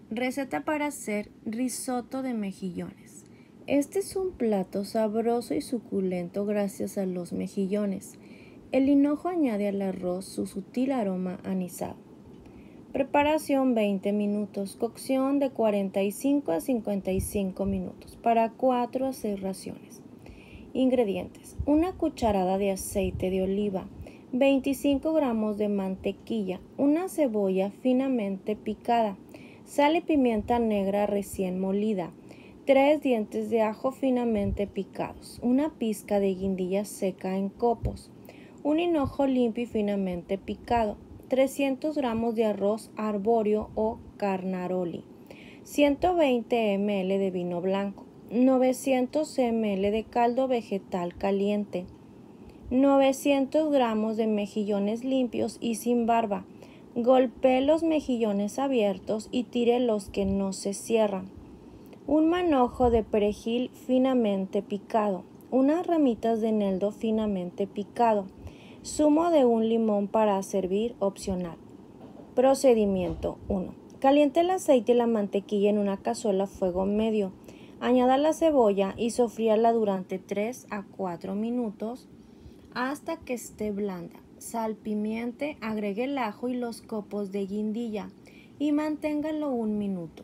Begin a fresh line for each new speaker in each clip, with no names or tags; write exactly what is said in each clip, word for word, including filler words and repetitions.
Receta para hacer risotto de mejillones. Este es un plato sabroso y suculento gracias a los mejillones. El hinojo añade al arroz su sutil aroma anisado. Preparación veinte minutos. Cocción de cuarenta y cinco a cincuenta y cinco minutos para cuatro a seis raciones. Ingredientes: una cucharada de aceite de oliva, veinticinco gramos de mantequilla, una cebolla finamente picada, sal y pimienta negra recién molida, tres dientes de ajo finamente picados, una pizca de guindilla seca en copos, un hinojo limpio y finamente picado, trescientos gramos de arroz arbóreo o carnaroli, ciento veinte mililitros de vino blanco, novecientos mililitros de caldo vegetal caliente, novecientos gramos de mejillones limpios y sin barba. Golpee los mejillones abiertos y tire los que no se cierran. Un manojo de perejil finamente picado, unas ramitas de eneldo finamente picado, zumo de un limón para servir opcional. Procedimiento uno. Caliente el aceite y la mantequilla en una cazuela a fuego medio. Añada la cebolla y sofríala durante tres a cuatro minutos hasta que esté blanda. Salpimiente, agregue el ajo y los copos de guindilla y manténgalo un minuto.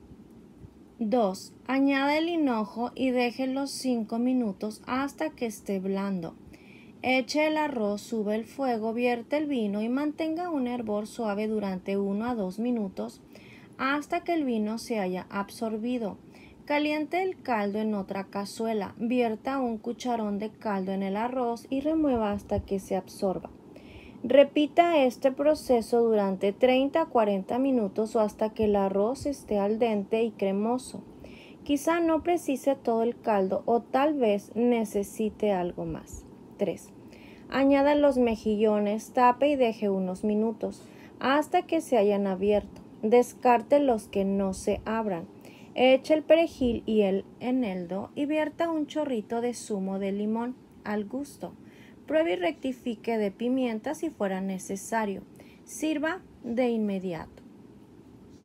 dos. Añada el hinojo y déjelo cinco minutos hasta que esté blando. Eche el arroz, sube el fuego, vierte el vino y mantenga un hervor suave durante uno a dos minutos hasta que el vino se haya absorbido. Caliente el caldo en otra cazuela, vierta un cucharón de caldo en el arroz y remueva hasta que se absorba. Repita este proceso durante treinta a cuarenta minutos o hasta que el arroz esté al dente y cremoso. Quizá no precise todo el caldo o tal vez necesite algo más. tres. Añada los mejillones, tape y deje unos minutos hasta que se hayan abierto. Descarte los que no se abran. Eche el perejil y el eneldo y vierta un chorrito de zumo de limón al gusto. Pruebe y rectifique de pimienta si fuera necesario. Sirva de inmediato.